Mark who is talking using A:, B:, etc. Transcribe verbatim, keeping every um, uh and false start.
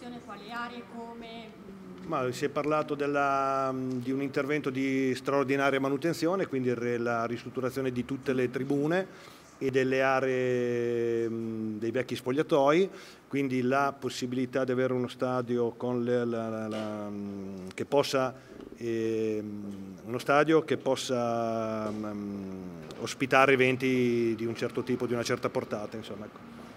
A: ristrutturazione, quali aree, come?
B: Ma si è parlato della, di un intervento di straordinaria manutenzione, quindi la ristrutturazione di tutte le tribune e delle aree dei vecchi spogliatoi, quindi la possibilità di avere uno stadio con le, la, la, la, che possa, eh, uno stadio che possa um, ospitare eventi di un certo tipo, di una certa portata, insomma. Ecco.